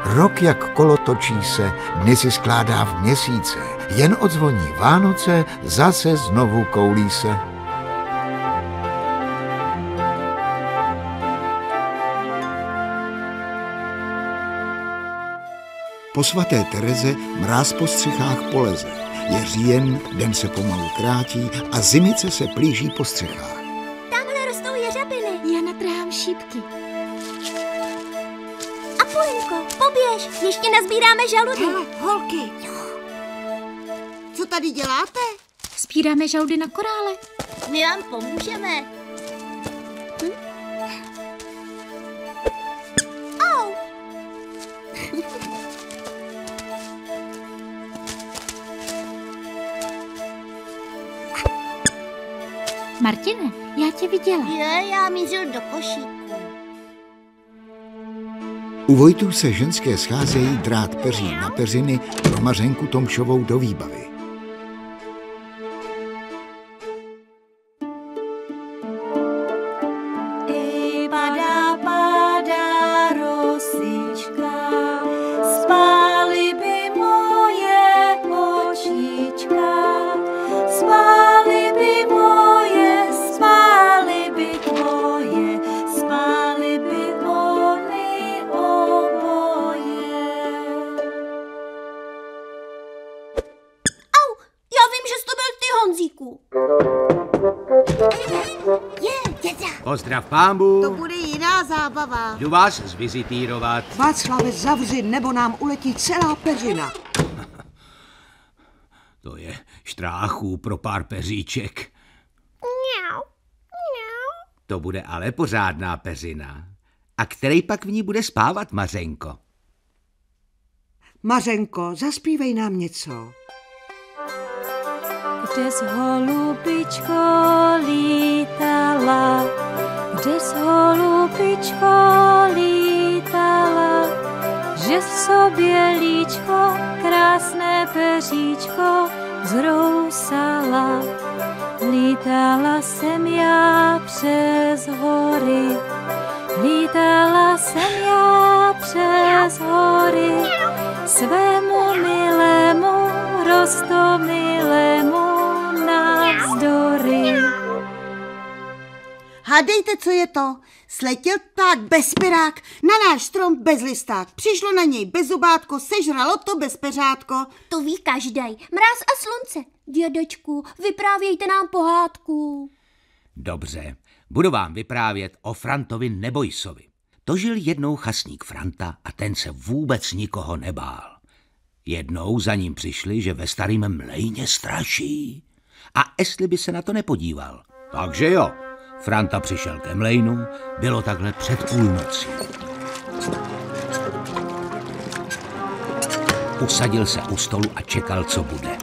Rok jak kolo točí se, dny si skládá v měsíce. Jen odzvoní Vánoce, zase znovu koulí se. Po svaté Tereze mráz po střechách poleze. Je říjen, den se pomalu krátí a zimice se plíží po střechách. Tamhle rostou jeřabiny. Já natrhám šípky. A Polinko, poběž, ještě nazbíráme žaludy. Hele, holky. Co tady děláte? Sbíráme žaludy na korále. My vám pomůžeme. Au. Martine, já tě viděla. Já mířil do košíku. U Vojtů se ženské scházejí drát peří na peřiny pro Mařenku Tomšovou do výbavy. I padá rosička, spály by moje očička, spály by moje, spály by tvoje, spály by ony oboje. Au, já vím, že jsi to byl ty, Honzíku. Děda. Pozdrav pámbu. To bude jiná zábava. Jdu vás zvizitírovat. Václave, zavři, nebo nám uletí celá peřina. To je štráchů pro pár peříček. To bude ale pořádná peřina. A který pak v ní bude spávat, Mařenko? Mařenko, zaspívej nám něco. Kdes holubičko lítala, kdes holubičko lítala, že v sobě líčko, krásné peříčko zrousala. Lítala jsem já přes hory, lítala jsem já přes hory, svému milému, rostomilému navzdory. Hádejte, co je to? Sletěl pták bez pirák, na náš strom bez listák. Přišlo na něj bez zubátko, sežralo to bez peřátko. To ví každej. Mráz a slunce. Dědečku, vyprávějte nám pohádku. Dobře, budu vám vyprávět o Frantovi Nebojsovi. To žil jednou chasník Franta a ten se vůbec nikoho nebál. Jednou za ním přišli, že ve starým mlejně straší. A jestli by se na to nepodíval. Takže jo, Franta přišel ke mlejnu, bylo takhle před půlnocí. Usadil se u stolu a čekal, co bude.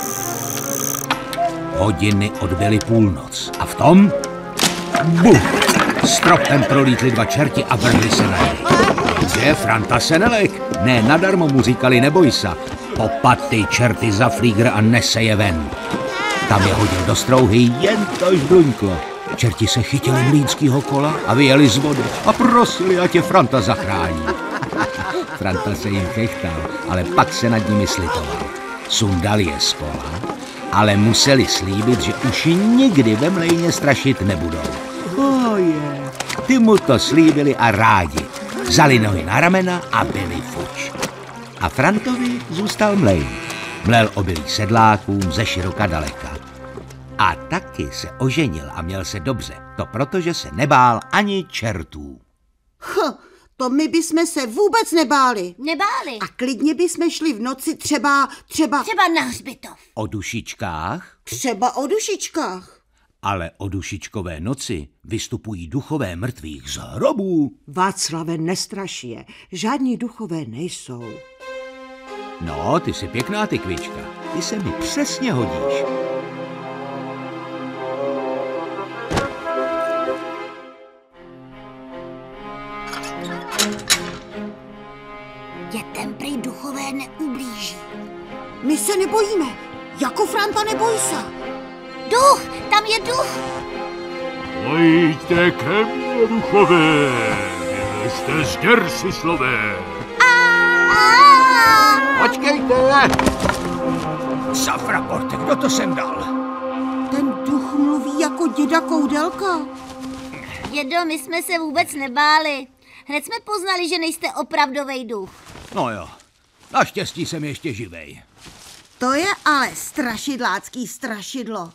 Hodiny odbyly půlnoc a v tom... Buf! Stropem prolítli dva čerti a vrhli se na něj. Kde Franta se nelek? Ne, nadarmo mu říkali Nebojsa. Popad ty čerty za flígr a nese je ven. Tam je hodil do strouhy, jen to žbluňklo. Čerti se chytili mlýnskýho kola a vyjeli z vody a prosili, ať je Franta zachrání. Franta se jim chechtal, ale pak se nad nimi slitoval. Sundal je z kola, ale museli slíbit, že už nikdy ve mlejně strašit nebudou. Oje, ty mu to slíbili a rádi. Vzali nohy na ramena a byli fuč. A Frantovi zůstal mlejn. Mlel obilí sedlákům ze široka daleka. A taky se oženil a měl se dobře. To proto, že se nebál ani čertů. To my bychom se vůbec nebáli. Nebáli. A klidně bychom šli v noci třeba na hřbitov. O dušičkách? Třeba o dušičkách. Ale o dušičkové noci vystupují duchové mrtvých z hrobů. Václave, nestraš je. Žádní duchové nejsou. No, ty jsi pěkná, ty kvička. Ty se mi přesně hodíš. Dětem prý duchové neublíží. My se nebojíme. Jako Franta Nebojsa. Duch, tam je duch. Pojďte ke mně, duchové, vylezte z děr si slové. Počkejte! Safra, Porte, kdo to sem dal? Ten duch mluví jako děda Koudelka. Dědo, my jsme se vůbec nebáli. Hned jsme poznali, že nejste opravdovej duch. No jo, naštěstí jsem ještě živej. To je ale strašidlácký strašidlo.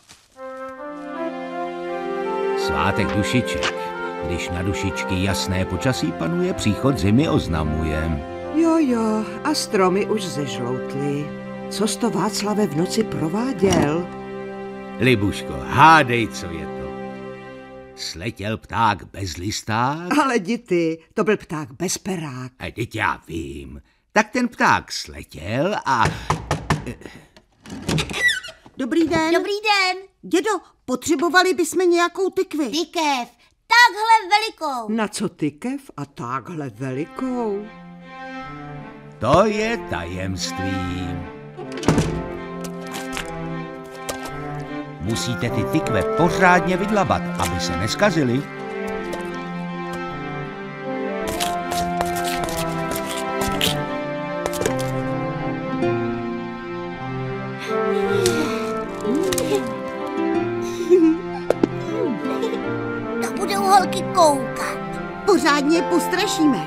Svátek dušiček. Když na dušičky jasné počasí panuje, příchod zimy oznamuje. Jo, a stromy už zežloutly. Co jsi to, Václave, v noci prováděl? Libuško, hádej, co je to. Sletěl pták bez listák? Ale ty, to byl pták bez perák. A teď já vím. Tak ten pták sletěl a... Dobrý den. Dobrý den. Dědo, potřebovali bychom nějakou tykvi. Tykev, takhle velikou. Na co tykev a takhle velikou? To je tajemství. Musíte ty tykve pořádně vydlabat, aby se neskazily. To budou holky koukat. Pořádně je postrašíme.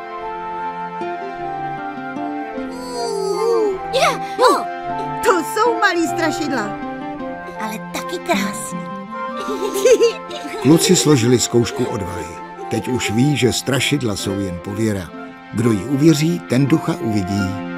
To jsou malý strašidla. Ale taky krásný. Kluci složili zkoušku odvahy. Teď už ví, že strašidla jsou jen pověra. Kdo jí uvěří, ten ducha uvidí.